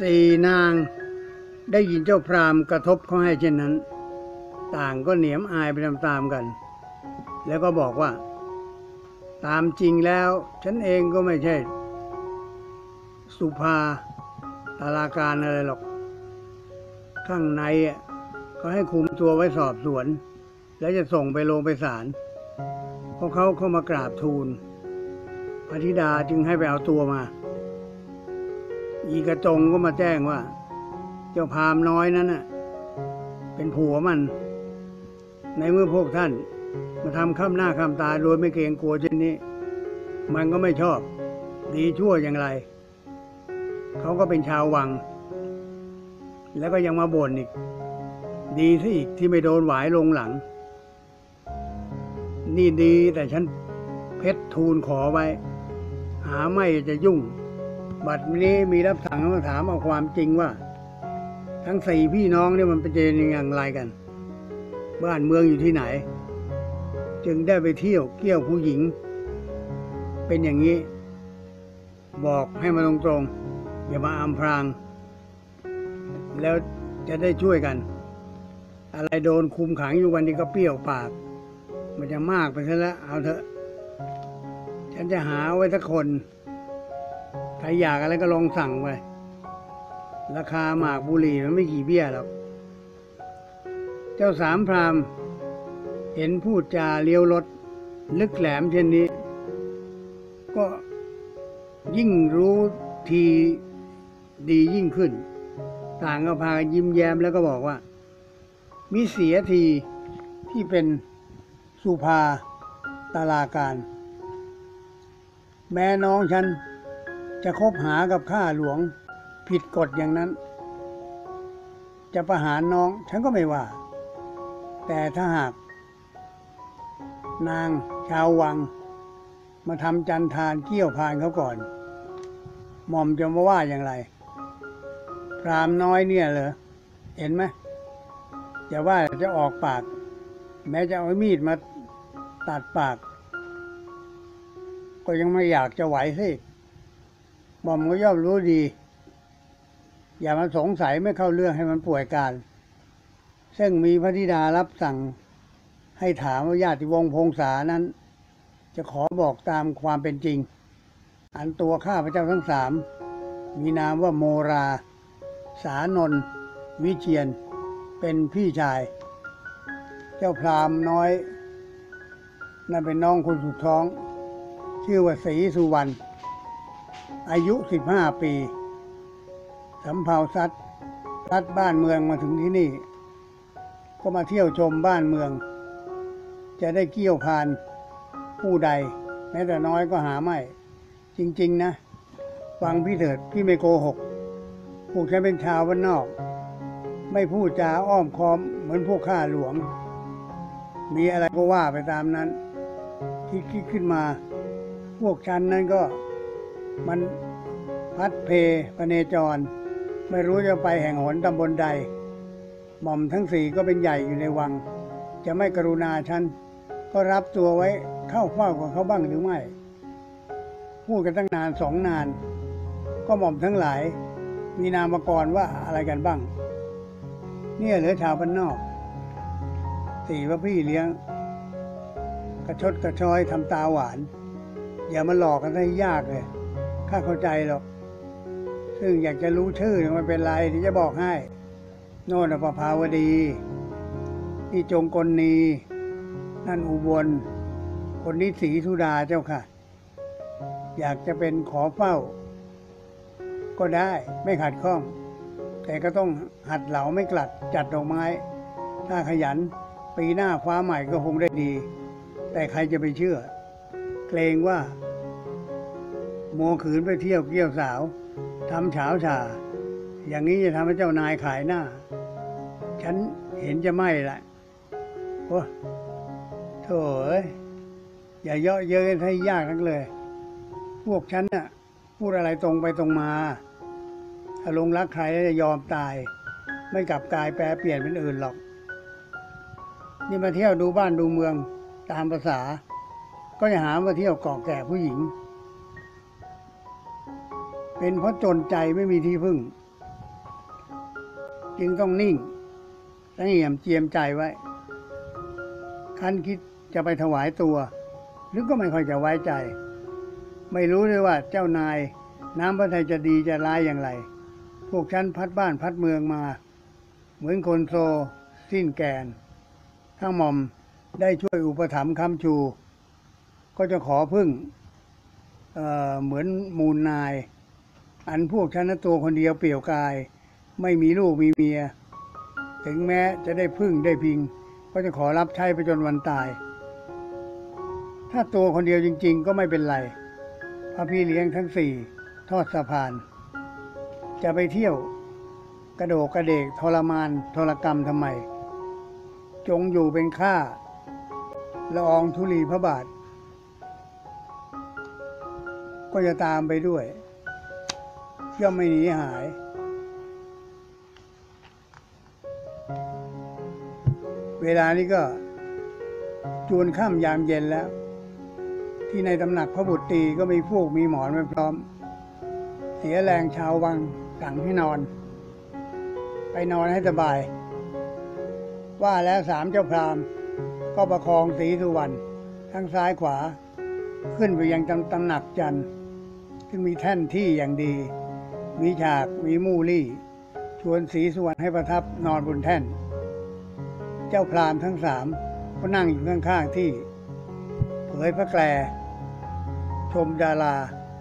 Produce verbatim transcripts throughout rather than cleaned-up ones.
สี่นางได้ยินเจ้าพราหมณ์กระทบเขาให้เช่นนั้นต่างก็เหนียมอายไปตามๆกันแล้วก็บอกว่าตามจริงแล้วฉันเองก็ไม่ใช่สุภาตาราการอะไรหรอกข้างในอ่ะก็ให้คุมตัวไว้สอบสวนแล้วจะส่งไปโรงไปศาลพอเขาเข้ามากราบทูลพระธิดาจึงให้ไปเอาตัวมาอีกระจงก็มาแจ้งว่าเจ้าพราหมณ์น้อยนั้นน่ะเป็นผัวมันในเมื่อพวกท่านมาทำข้ามหน้าข้ามตาโดยไม่เกรงกลัวเช่นนี้มันก็ไม่ชอบดีชั่วอย่างไรเขาก็เป็นชาววังแล้วก็ยังมาบ่นอีกดีซะอีกที่ไม่โดนหวายลงหลังนี่ดีแต่ฉันเพชรทูลขอไว้หาไม่จะยุ่งบัดนี้มีรับสั่งมาถามเอาความจริงว่าทั้งสี่พี่น้องเนี่ยมันเป็นอย่างไรกันบ้านเมืองอยู่ที่ไหนจึงได้ไปเที่ยวเกี่ยวผู้หญิงเป็นอย่างนี้บอกให้มาตรงๆอย่ามาอำพรางแล้วจะได้ช่วยกันอะไรโดนคุมขังอยู่วันนี้ก็เปรี้ยวปากมันจะมากไปซะแล้วเอาเถอะฉันจะหาไว้สักคนใครอยากอะไรก็ลองสั่งไปราคาหมากบุหรี่มันไม่กี่เบี้ยหรอกเจ้าสามพราหมณ์เห็นพูดจาเลี้ยวรถลึกแหลมเช่นนี้ก็ยิ่งรู้ทีดียิ่งขึ้นต่างก็พากันยิ้มแย้มแล้วก็บอกว่ามิเสียทีที่เป็นสุภาตาราการแม่น้องฉันจะคบหากับข้าหลวงผิดกฎอย่างนั้นจะประหารน้องฉันก็ไม่ว่าแต่ถ้าหากนางชาววังมาทำจันทานเกี่ยวพานเขาก่อนหม่อมจะมาว่าอย่างไรพราหมณ์น้อยเนี่ยเหรอเห็นไหมจะว่าจะออกปากแม้จะเอามีดมาตัดปากก็ยังไม่อยากจะไหวสิหม่อมก็ย่อมรู้ดีอย่ามาสงสัยไม่เข้าเรื่องให้มันป่วยการซึ่งมีพระธิดารับสั่งให้ถามว่าญาติวงศ์พงษานั้นจะขอบอกตามความเป็นจริงอันตัวข้าพเจ้าทั้งสามมีนามว่าโมราสานนท์วิเชียรเป็นพี่ชายเจ้าพราหมณ์น้อยนั่นเป็นน้องคนสุดท้องชื่อว่าศรีสุวรรณอายุสิบห้าปีสำเภาซัดซัดบ้านเมืองมาถึงที่นี่ก็มาเที่ยวชมบ้านเมืองจะได้เกี่ยวพานผู้ใดแม้แต่น้อยก็หาไม่จริงๆนะฟังพี่เถิดพี่ไม่โกหกพวกฉันเป็นชาวบ้านนอกไม่พูดจาอ้อมค้อมเหมือนพวกข้าหลวงมีอะไรก็ว่าไปตามนั้นคิดคิดขึ้นมาพวกฉันนั้นก็มันพัดเพพเนจรไม่รู้จะไปแห่งหนตำบลใดหม่อมทั้งสี่ก็เป็นใหญ่อยู่ในวังจะไม่กรุณาฉันก็รับตัวไว้เข้าเฝ้ากับเขาบ้างหรือไม่พูดกันตั้งนานสองนานก็หม่อมทั้งหลายมีนามกรว่าอะไรกันบ้างเนี่ยเหลือชาวบ้านนอกสี่ว่าพี่เลี้ยงกระชดกระชอยทำตาหวานอย่ามาหลอกกันให้ยากเลยข้าเข้าใจหรอกซึ่งอยากจะรู้ชื่อมันเป็นไรที่จะบอกให้โน่นประภาวดีนี่จงกลนีนั่นอุบลคนนี้ศรีสุดาเจ้าค่ะอยากจะเป็นขอเฝ้าก็ได้ไม่ขัดข้องแต่ก็ต้องหัดเหลาไม่กลัดจัดดอกไม้ถ้าขยันปีหน้าฟ้าใหม่ก็คงได้ดีแต่ใครจะไปเชื่อเกรงว่าโมขืนไปเที่ยวเกี่ยวสาวทำเฉาฉาอย่างนี้จะทำให้เจ้านายขายหน้าฉันเห็นจะไม่ละโอ้โถ่เอ้ยอย่าเยาะเย้ยให้ยากนักเลยพวกฉันน่ะพูดอะไรตรงไปตรงมาถ้าลงรักใครแล้วจะยอมตายไม่กลับกายแปรเปลี่ยนเป็นอื่นหรอกนี่มาเที่ยวดูบ้านดูเมืองตามภาษาก็จะหามาเที่ยวเกาะแก่ผู้หญิงเป็นเพราะจนใจไม่มีที่พึ่งจึงต้องนิ่งตั้งเหี่ยมเจียมใจไว้คันคิดจะไปถวายตัวหรือก็ไม่ค่อยจะไว้ใจไม่รู้เลยว่าเจ้านายน้ำพระทัยจะดีจะร้ายอย่างไรพวกฉันพัดบ้านพัดเมืองมาเหมือนคนโซสิ้นแกนถ้าหม่อมได้ช่วยอุปถัมภ์ค้ำชูก็จะขอพึ่ง เอ่อ เหมือนมูลนายอันพวกฉันตัวคนเดียวเปี่ยวกายไม่มีลูกมีเมียถึงแม้จะได้พึ่งได้พิงก็จะขอรับใช้ไปจนวันตายถ้าตัวคนเดียวจริงๆก็ไม่เป็นไรพระพี่เลี้ยงทั้งสี่ทอดสะพานจะไปเที่ยวกระโดกกระเดกทรมานทรกรรมทำไมจงอยู่เป็นข้าละอองธุลีพระบาทก็จะตามไปด้วยย่อมไม่หนีหายเวลานี้ก็จวนค่ำยามเย็นแล้วที่ในตำหนักพระบุตรีก็มีพวกมีหมอนไว้พร้อมเสียแรงชาววังสั่งให้นอนไปนอนให้สบายว่าแล้วสามเจ้าพราหมณ์ก็ประคองศรีสุวรรณทั้งซ้ายขวาขึ้นไปยังตำหนักจันทร์ซึ่งมีแท่นที่อย่างดีมีฉากมีมู่ลี่ชวนศรีสุวรรณให้ประทับนอนบนแท่นเจ้าพราหมณ์ทั้งสามก็นั่งอยู่ข้างๆที่เผยพระแกลชมดารา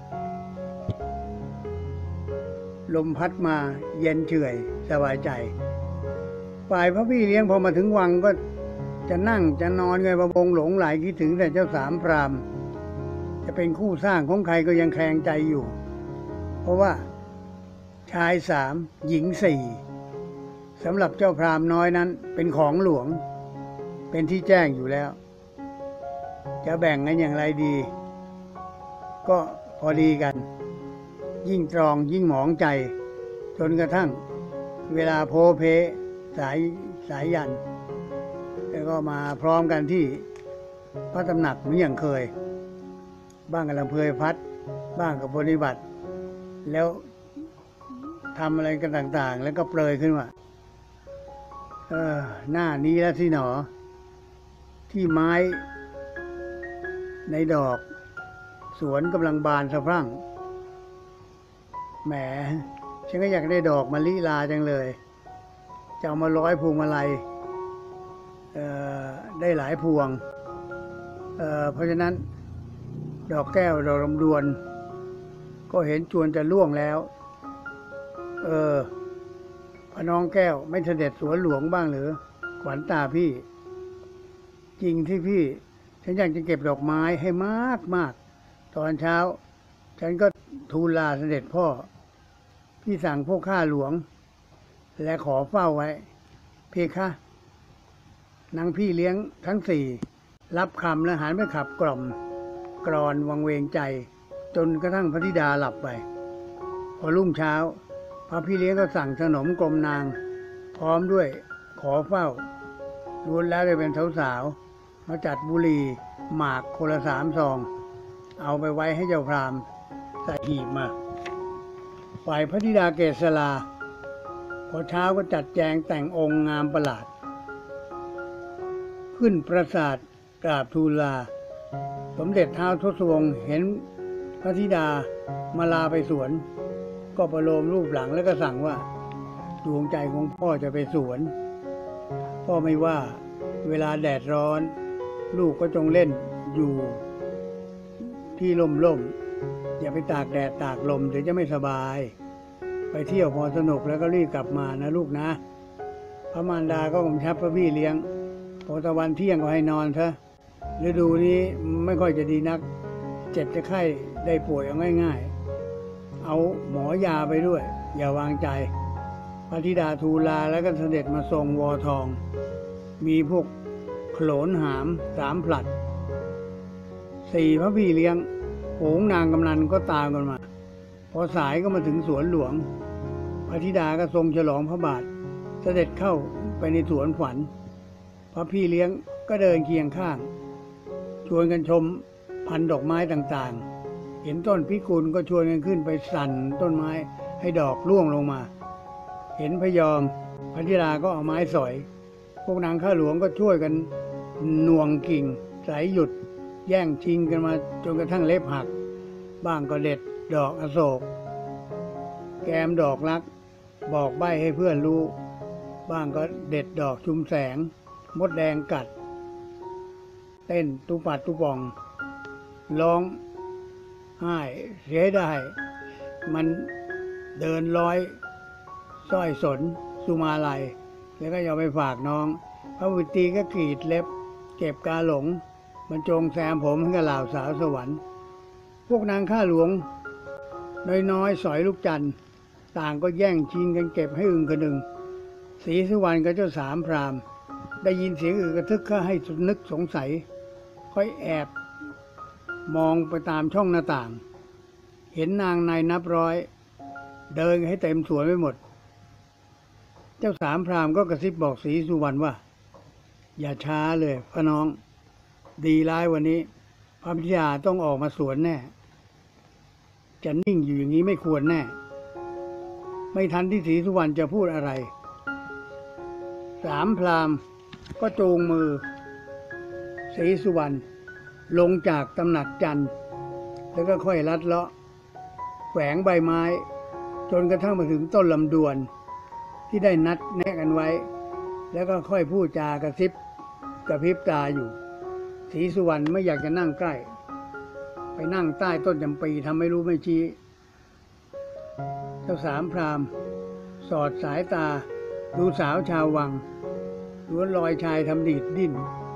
ลมพัดมาเย็นเฉยสบายใจฝ่ายพระพี่เลี้ยงพอมาถึงวังก็จะนั่งจะนอนไงประวงหลงไหลคิดถึงแต่เจ้าสามพราหมณ์จะเป็นคู่สร้างของใครก็ยังแคลงใจอยู่เพราะว่าชายสามหญิงสี่สำหรับเจ้าพราหมณ์น้อยนั้นเป็นของหลวงเป็นที่แจ้งอยู่แล้วจะแบ่งกันอย่างไรดีก็พอดีกันยิ่งตรองยิ่งหมองใจจนกระทั่งเวลาโพเพสายสายยันแล้วก็มาพร้อมกันที่พระตำหนักเหมือนอย่างเคยบ้างกับลำเพยพัดบ้างกับปฏิบัติแล้วทำอะไรกันต่างๆแล้วก็เปรยขึ้นว่าเออหน้านี้แล้วสิหนอที่ไม้ในดอกสวนกำลังบานสะพรั่งแหมฉันก็อยากได้ดอกมะลิลาจังเลยจะเอามาร้อยพวงมาลัยเอ่อได้หลายพวงเอ่อเพราะฉะนั้นดอกแก้วดอกลำดวนก็เห็นจวนจะล่วงแล้วเออพระน้องแก้วไม่เสด็จสวนหลวงบ้างหรือขวัญตาพี่จริงที่พี่ฉันอยากจะเก็บดอกไม้ให้มากมากตอนเช้าฉันก็ทูลลาเสด็จพ่อพี่สั่งพวกข้าหลวงและขอเฝ้าไว้เพคะนางพี่เลี้ยงทั้งสี่รับคำและหันไปขับกล่อมกรอนวังเวงใจจนกระทั่งพระธิดาหลับไปพอรุ่งเช้าพระพี่เลี้ยงก็สั่งขนมกรมนางพร้อมด้วยขอเฝ้าล้วนแล้วได้เป็นสาวๆมาจัดบุหรี่หมากคนละสามซองเอาไปไว้ให้เจ้าพราหมณ์ใส่หีบมาฝ่ายพระธิดาเกษราพอเช้าก็จัดแจงแต่งองค์งามประหลาดขึ้นปราสาทกราบทูลลาสมเด็จท้าวทศวงศ์เห็นพระธิดามาลาไปสวนก็ประโลมรูปหลังแล้วก็สั่งว่าดวงใจของพ่อจะไปสวนพ่อไม่ว่าเวลาแดดร้อนลูกก็จงเล่นอยู่ที่ร่มๆอย่าไปตากแดดตากลมเดี๋ยวจะไม่สบายไปเที่ยวพอสนุกแล้วก็รีบกลับมานะลูกนะพระมารดาก็กำชับพระพี่เลี้ยงพอตะวันเที่ยงก็ให้นอนซะฤดูนี้ไม่ค่อยจะดีนักเจ็บจะไข้ได้ป่วยเอาง่ายๆเอาหมอยาไปด้วยอย่าวางใจพระธิดาทูลลาแล้วก็เสด็จมาทรงวอทองมีพวกโขลนหามสามผลัดสี่พระพี่เลี้ยงโหงนางกำนันก็ตามกันมาพอสายก็มาถึงสวนหลวงพระธิดาก็ทรงฉลองพระบาทเสด็จเข้าไปในสวนฝันพระพี่เลี้ยงก็เดินเคียงข้างชวนกันชมพันดอกไม้ต่างๆเห็นต้นพิกุลก็ชวนกันขึ้นไปสั่นต้นไม้ให้ดอกร่วงลงมาเห็นพยอมพระธิดาก็เอาไม้สอยพวกนางข้าหลวงก็ช่วยกันหน่วงกิ่งสายหยุดแย่งชิงกันมาจนกระทั่งเล็บหักบ้างก็เด็ดดอกอโศกแกมดอกรักบอกใบ้ให้เพื่อนรู้บ้างก็เด็ดดอกชุมแสงมดแดงกัดเต้นตุปัดตุป่องร้องไห้เสียได้มันเดินร้อยสร้อยสนสุมาลัยแล้วก็เอาไปฝากน้องพระบุตรีก็กรีดเล็บเก็บกาหลงบรรจงแซมผมให้กับเหล่าสาวสวรรค์พวกนางข้าหลวงน้อยๆสอยลูกจันทร์ต่างก็แย่งชิงกันเก็บให้อึงกระดึงศรีสุวรรณกับเจ้าสามพรามได้ยินเสียงอึกระทึกก็ให้นึกสงสัยค่อยแอบมองไปตามช่องหน้าต่างเห็นนางในนับร้อยเดินให้เต็มสวนไปหมดเจ้าสามพรามก็กระซิบบอกศรีสุวรรณว่าอย่าช้าเลยพ่อน้องดีร้ายวันนี้พระพิธาต้องออกมาสวนแน่จะนิ่งอยู่อย่างนี้ไม่ควรแน่ไม่ทันที่ศรีสุวรรณจะพูดอะไรสามพรามก็จูงมือศรีสุวรรณลงจากตำหนักจันทร์แล้วก็ค่อยลัดเลาะแฝงใบไม้จนกระทั่งมาถึงต้นลำดวนที่ได้นัดแนะกันไว้แล้วก็ค่อยพูดจากระซิบกระพริบตาอยู่ศรีสุวรรณไม่อยากจะนั่งใกล้ไปนั่งใต้ต้นจำปีทำไม่รู้ไม่ชี้เจ้าสามพรามสอดสายตาดูสาวชาววังล้วนลอยชายทำดีดดิ้น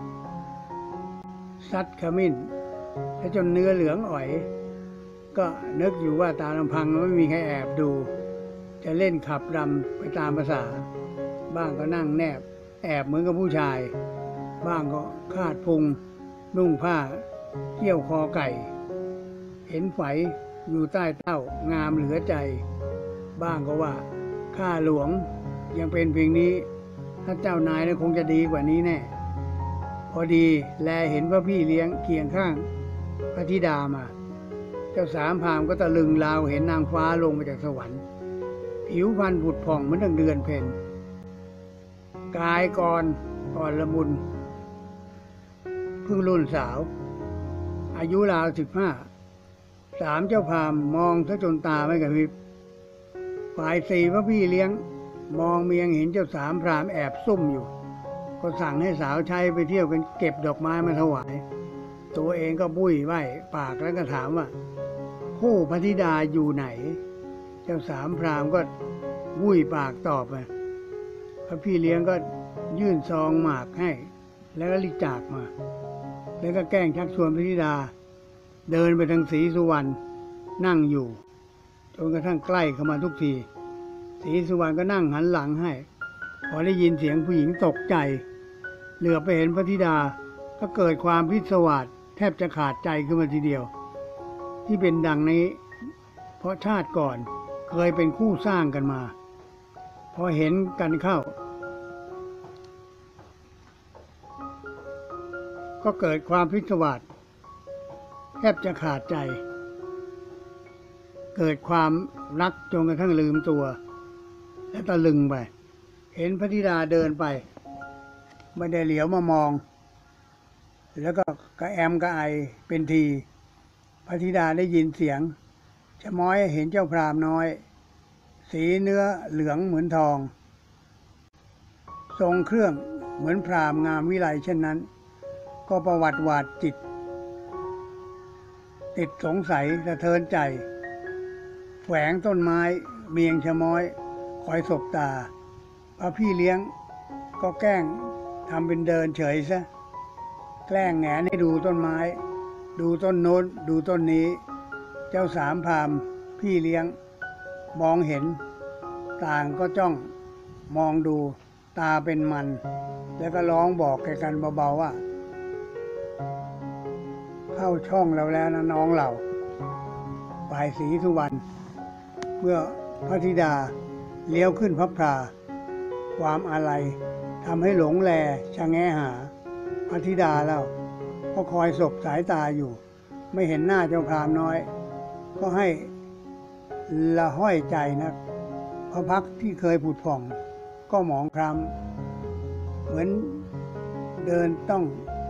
ซัดขมิ้นและจนเนื้อเหลืองอ่อยก็นึกอยู่ว่าตาลำพังไม่มีใครแอบดูจะเล่นขับรำไปตามภาษาบ้างก็นั่งแนบแอบเหมือนกับผู้ชายบ้างก็คาดพุงนุ่งผ้าเกี่ยวคอไก่เห็นไฝอยู่ใต้เต้างามเหลือใจบ้างก็ว่าข้าหลวงยังเป็นเพียงนี้ถ้าเจ้านายนั้นคงจะดีกว่านี้แน่พอดีแลเห็นพระพี่เลี้ยงเคียงข้างพระธิดามาเจ้าสามพรามก็ตะลึงลาวเห็นนางฟ้าลงมาจากสวรรค์ผิวพรรณผุดผ่องเหมือนดังเดือนเพ็ญกายกรอ่อนละมุนเพิ่งรุ่นสาวอายุราวสิบห้าสามเจ้าพรามมองซะจนตาไม่กระพริบฝ่ายสี่พระพี่เลี้ยงมองเมียงเห็นเจ้าสามพรามแอบซุ่มอยู่ก็สั่งให้สาวใช้ไปเที่ยวกันเก็บดอกไม้มาถวายตัวเองก็บุ้ยไหวปากแล้วก็ถามว่าคู่พระธิดาอยู่ไหนเจ้าสามพรามก็บุ้ยปากตอบไปพระพี่เลี้ยงก็ยื่นซองหมากให้แล้วก็ลิจากมาแล้วก็แกล้งชักชวนพระธิดาเดินไปทางศรีสุวรรณนั่งอยู่จนกระทั่งใกล้เข้ามาทุกทีศรีสุวรรณก็นั่งหันหลังให้พอได้ยินเสียงผู้หญิงตกใจเหลือบไปเห็นพระธิดาก็เกิดความพิศวาสแทบจะขาดใจขึ้นมาทีเดียวที่เป็นดังนี้เพราะชาติก่อนเคยเป็นคู่สร้างกันมาพอเห็นกันเข้าก็เกิดความพิศวาสแทบจะขาดใจเกิดความรักจนกระทั่งลืมตัวและตะลึงไปเห็นพระธิดาเดินไปไม่ได้เหลียวมามองแล้วก็กระแอมกระไอเป็นทีพระธิดาได้ยินเสียงจะม้อยเห็นเจ้าพรามน้อยสีเนื้อเหลืองเหมือนทองทรงเครื่องเหมือนพราหมณ์งามวิไลเช่นนั้นก็ประวัติหวาดจิตติดสงสัยสะเทือนใจแฝงต้นไม้เมียงชะม้อยคอยสบตาพระพี่เลี้ยงก็แกล้งทำเป็นเดินเฉยซะแกล้งแหงนให้ดูต้นไม้ดูต้นโน้นดูต้นนี้เจ้าสามพรามพี่เลี้ยงมองเห็นต่างก็จ้องมองดูตาเป็นมันแล้วก็ร้องบอกแกกันเบาๆว่าเข้าช่องเราแล้วนะน้องเราฝ่ายศรีสุวรรณเมื่อพระธิดาเลี้ยวขึ้นพระพราความอาลัยทำให้หลงแลชะแงหาพระธิดาแล้วก็คอยสบสายตาอยู่ไม่เห็นหน้าเจ้าพรามน้อยก็ให้ละห้อยใจนะพระพักตร์ที่เคยผุดผ่องก็หมองคล้ำเหมือนเดินต้อง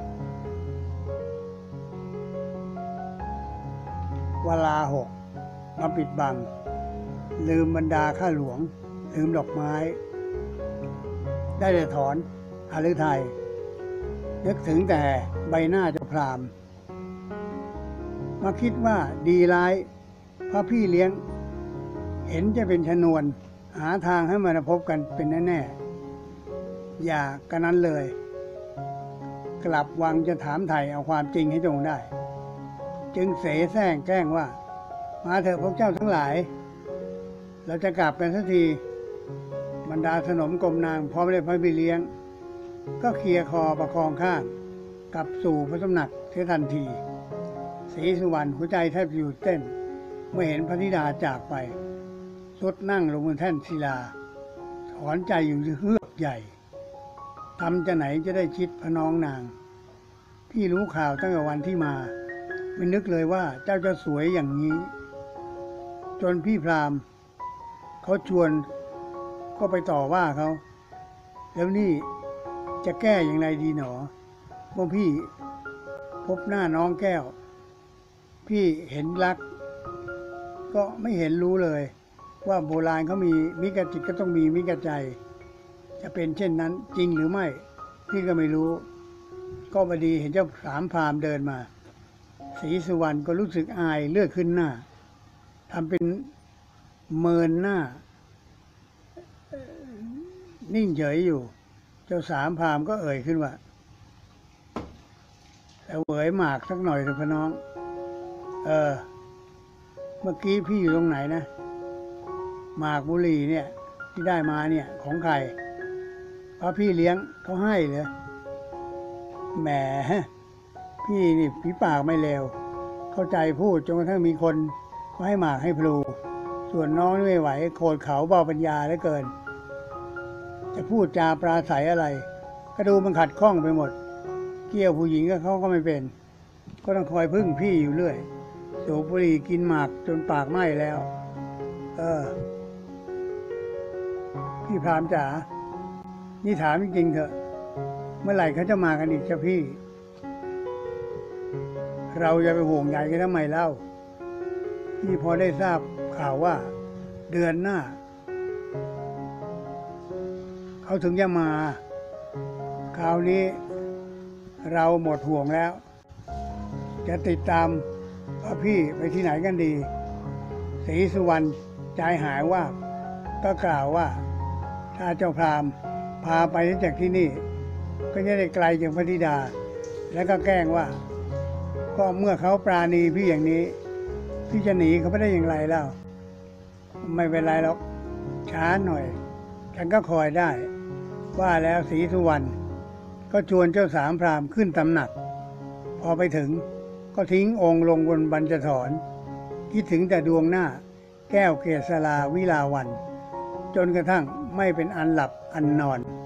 วลาหกมาปิดบังลืมบรรดาข้าหลวงลืมดอกไม้ได้แต่ถอนหฤทัยนึกถึงแต่ใบหน้าเจ้าพรามมาคิดว่าดีร้ายพระพี่เลี้ยงเห็นจะเป็นชนวนหาทางให้มาพบกันเป็นแน่ๆอย่ากันนั้นเลยกลับวังจะถามไถ่เอาความจริงให้จงได้จึงเสแสร้งแกล้งว่ามาเถอะพวกเจ้าทั้งหลายเราจะกลับกันสักทีบรรดาสนมกรมนางพร้อมด้วยพระพี่เลี้ยงก็เคลียร์คอประคองข้างกลับสู่พระสำนักเสียทันทีศรีสุวรรณหัวใจแทบหยุดเต้นเมื่อเห็นพระธิดาจากไปสุดนั่งลงบนแท่นศิลาถอนใจอยู่เฮือกใหญ่ทำจะไหนจะได้ชิดพระน้องนางพี่รู้ข่าวตั้งแต่วันที่มาไม่นึกเลยว่าเจ้าจะสวยอย่างนี้จนพี่พราหมณ์เขาชวนก็ไปต่อว่าเขาแล้วนี่จะแก้อย่างไรดีหนอเมื่อพี่พบหน้าน้องแก้วพี่เห็นรักก็ไม่เห็นรู้เลยว่าโบราณเขามีมิกจิตก็ต้องมีมิกใจจะเป็นเช่นนั้นจริงหรือไม่พี่ก็ไม่รู้ก็พอดีเห็นเจ้าสามพรามเดินมาศรีสุวรรณก็รู้สึกอายเลือดขึ้นหน้าทำเป็นเมินหน้านิ่งเฉยอยู่เจ้าสามพรามก็เอ่ยขึ้นว่าแต่เหวยหมากสักหน่อยเถอะพ่อน้องเออเมื่อกี้พี่อยู่ตรงไหนนะหมากบุหรี่เนี่ยที่ได้มาเนี่ยของใครพระพี่เลี้ยงเขาให้เหรอแหมพี่นี่ฝีปากไม่เลวเข้าใจพูดจนกระทั่งมีคนเขาให้หมากให้พลูส่วนน้องไม่ไหวโขดเขาเบาปัญญาเหลือเกินจะพูดจาปราศัยอะไรก็ดูมันขัดข้องไปหมดเกี่ยวผู้หญิงกับเขาก็ไม่เป็นก็ต้องคอยพึ่งพี่อยู่เรื่อยสูบบุหรี่กินหมากจนปากไหม้แล้วเออพี่พรามจ๋านี่ถามจริงๆเถอะเมื่อไหร่เขาจะมากันอีกจ้ะพี่เราจะไปห่วงใยกันทำไมเล่าพี่พอได้ทราบข่าวว่าเดือนหน้าเขาถึงจะมาคราวนี้เราหมดห่วงแล้วจะติดตามว่าพี่ไปที่ไหนกันดีศรีสุวรรณใจหายว่าก็กล่าวว่าถ้าเจ้าพราหมณ์พาไปจากที่นี่ก็จะได้ไกลจากพระธิดาแล้วก็แกล้งว่าก็เมื่อเขาปราณีพี่อย่างนี้พี่จะหนีเขาไม่ได้อย่างไรแล้วไม่เป็นไรหรอกช้าหน่อยฉันก็คอยได้ว่าแล้วศรีสุวรรณก็ชวนเจ้าสามพราหมณ์ขึ้นตำหนักพอไปถึงก็ทิ้งองค์ลงบนบัญจถรคิดถึงแต่ดวงหน้าแก้วเกษราวิลาวันจนกระทั่งไม่เป็นอันหลับอันนอน